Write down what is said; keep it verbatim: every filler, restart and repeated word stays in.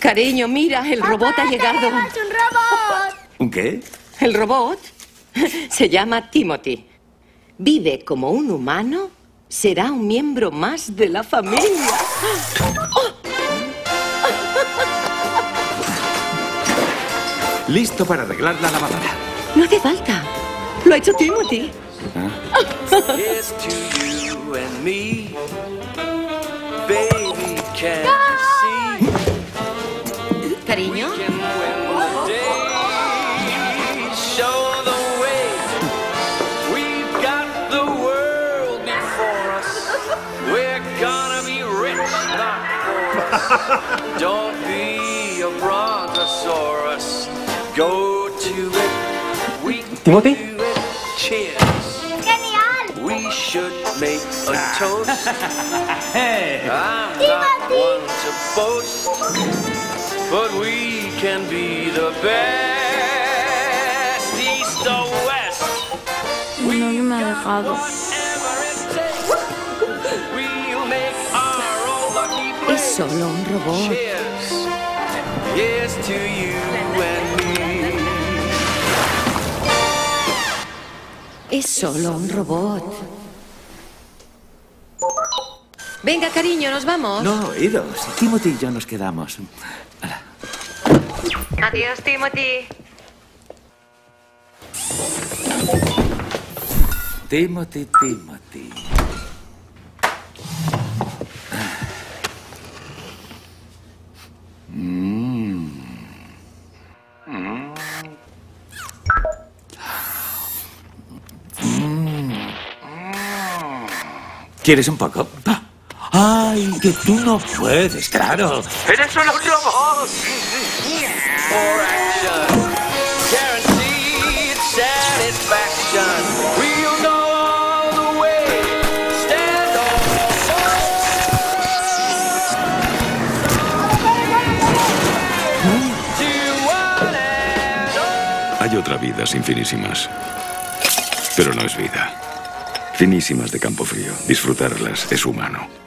Cariño, mira, el robot ha llegado. ¡Tenemos un robot! ¿Un qué? El robot se llama Timothy. Vive como un humano, será un miembro más de la familia. Listo para arreglar la lavadora. No hace falta. Lo ha hecho Timothy. Here's to you and me, baby, can't you see? Cariño. We can win the day, show the way. We've got the world before us. We're gonna be rich, not poor. Don't be a brontosaurus. Go to it. We can Timothy? do it. Cheers. ¡Genial! We should make a toast. Hey. I'm not one to boast, but we can be the best. East or west, No, no me ha dejado. whatever it takes. We'll make our own lucky Es place. solo un robot. Cheers. Here's to you and me. Es solo un robot. Venga, cariño, ¿nos vamos? No, idos. Timothy y yo nos quedamos. Hala. Adiós, Timothy. Timothy, Timothy. Mm. Mm. ¿Quieres un poco? ¡Ay, que tú no puedes, claro! ¡Eres solo un robot! For action, guaranteed satisfaction. We'll go all the way. Stand on. Hay otra vida sin finísimas. Pero no es vida. Finísimas de Campo Frío. Disfrutarlas es humano.